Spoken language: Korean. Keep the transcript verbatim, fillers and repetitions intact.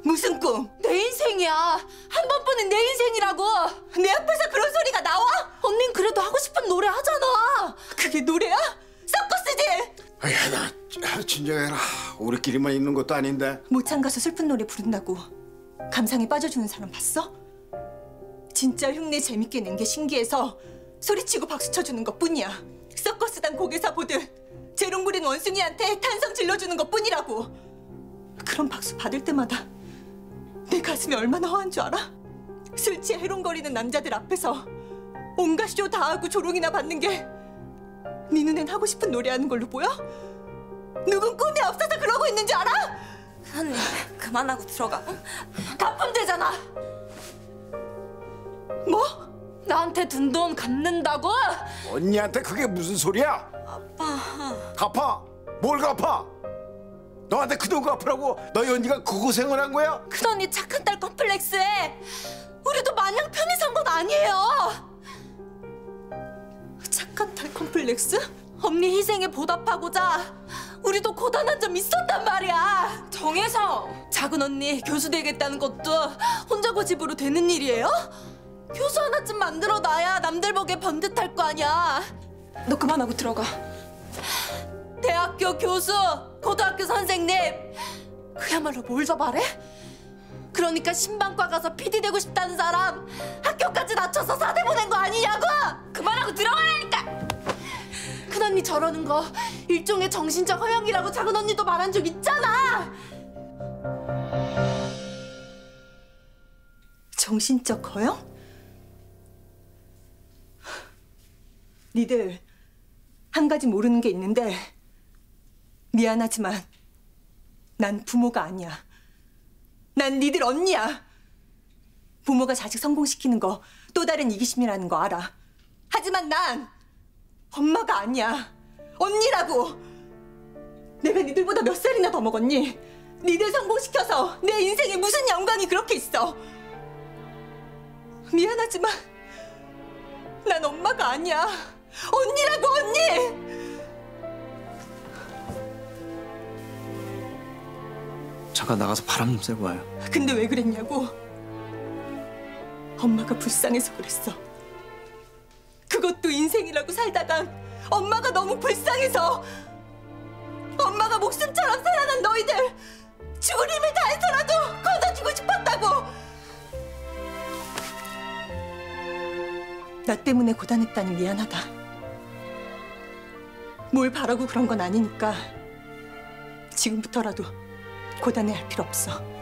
무슨 꿈? 내 인생이야. 한 번뿐인 내 인생이라고. 내 앞에서 그런 소리가 나와? 언닌 그래도 하고 싶은 노래 하잖아. 그게 노래야? 서커스지? 아야, 나 진정해라. 우리끼리만 있는 것도 아닌데. 모창 가서 슬픈 노래 부른다고 감상에 빠져주는 사람 봤어? 진짜 흉내 재밌게 낸 게 신기해서 소리치고 박수 쳐주는 것뿐이야. 서커스단 고개사 보듯 재롱 부린 원숭이한테 탄성 질러주는 것뿐이라고. 그런 박수 받을 때마다 내 가슴이 얼마나 허한 줄 알아? 술 취해 해롱거리는 남자들 앞에서 온갖 쇼 다 하고 조롱이나 받는 게 네 눈엔 하고 싶은 노래하는 걸로 보여? 누군 꿈이 없어서 그러고 있는 줄 알아? 언니 그만하고 들어가. 갚음되잖아. 뭐? 나한테 든 돈 갚는다고? 언니한테 그게 무슨 소리야? 아빠. 갚아? 뭘 갚아? 너한테 그 돈 갚으라고 너희 언니가 그 고생을 한 거야? 큰 언니 착한 딸 컴플렉스에 우리도 마냥 편히 산 건 아니에요. 착한 딸 컴플렉스? 언니 희생에 보답하고자 우리도 고단한 점 있었단 말이야. 정혜성! 작은 언니 교수 되겠다는 것도 혼자 고집으로 되는 일이에요? 교수 하나쯤 만들어놔야 남들 보기에 번듯할 거 아니야. 너 그만하고 들어가. 대학교 교수, 고등학교 선생님, 그야말로 뭘 더 바래? 그러니까 신방과 가서 피디 되고 싶다는 사람 학교까지 낮춰서 사대 보낸 거 아니냐고! 그만하고 들어가라니까! 큰언니 저러는 거 일종의 정신적 허영이라고 작은 언니도 말한 적 있잖아! 정신적 허영? 니들 한 가지 모르는 게 있는데 미안하지만 난 부모가 아니야. 난 니들 언니야. 부모가 자식 성공시키는 거 또 다른 이기심이라는 거 알아. 하지만 난 엄마가 아니야. 언니라고. 내가 니들보다 몇 살이나 더 먹었니? 니들 성공시켜서 내 인생에 무슨 영광이 그렇게 있어. 미안하지만 난 엄마가 아니야. 언니라고, 언니! 잠깐 나가서 바람 좀 쐬고 와요. 근데 왜 그랬냐고? 엄마가 불쌍해서 그랬어. 그것도 인생이라고 살다간 엄마가 너무 불쌍해서. 엄마가 목숨처럼 사랑한 너희들 죽을 힘을 다해서라도 걷어주고 싶었다고. 나 때문에 고단했다니 미안하다. 뭘 바라고 그런 건 아니니까 지금부터라도 고단해할 필요 없어.